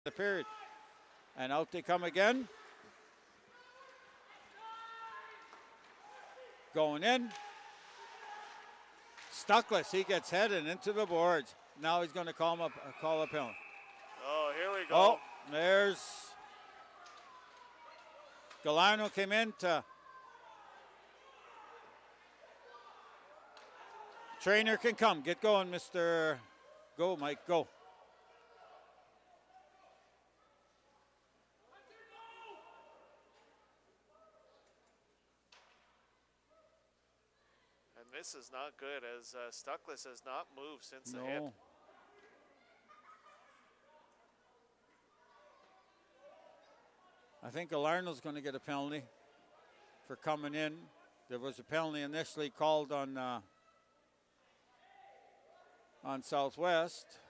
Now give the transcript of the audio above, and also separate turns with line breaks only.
the period. And out they come again. Going in. Stuckless, he gets headed into the boards. Now he's going to call a penalty.
Oh, here we go.
Oh, there's Gallardo came in to Trainer can come. Get going, Mr. Go, Mike, go.
And this is not good as Stuckless has not moved since the hit.
I think Galarno's going to get a penalty for coming in. There was a penalty initially called on Southwest.